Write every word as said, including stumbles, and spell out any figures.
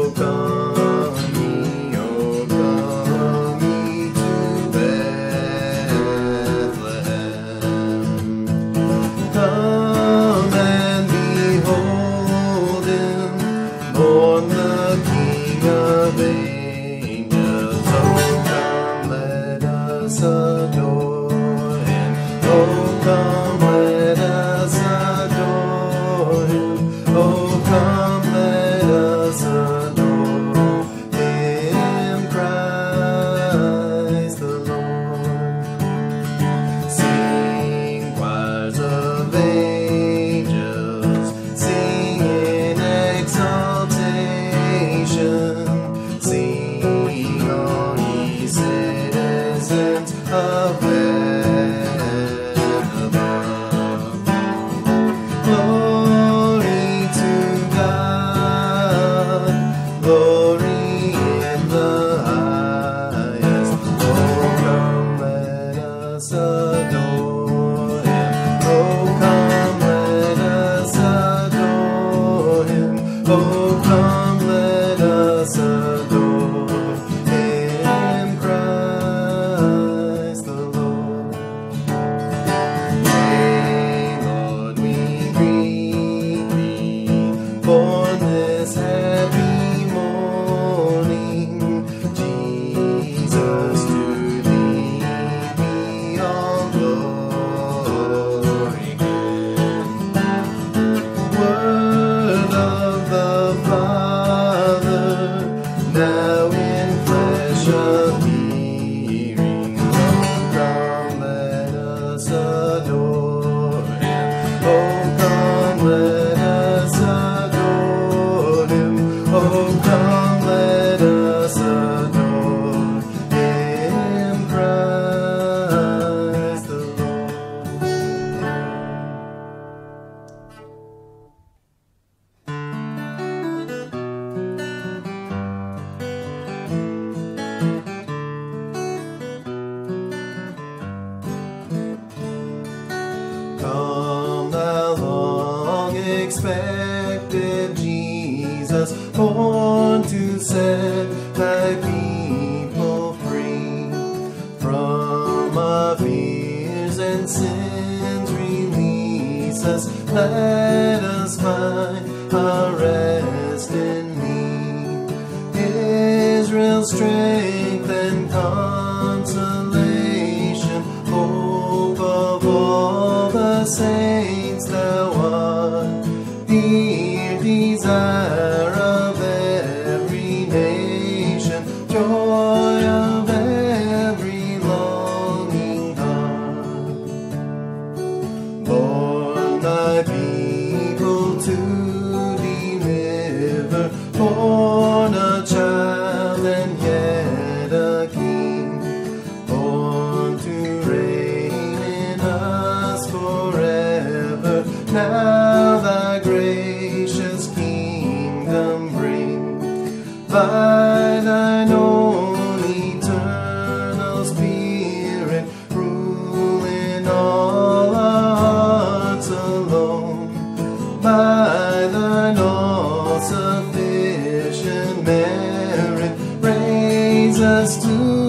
expected Jesus, born to set thy people free from our fears and sins. Release us, let us find our rest in thee. Israel's strength and consolation, hope of all the saints, thou art dear desire of every nation, joy of every longing heart. Born thy people to deliver, born a child and yet a king, born to reign in us forever. Now thy gracious kingdom bring, by thine own eternal Spirit, rule in all our hearts alone. By thine all-sufficient merit, raise us to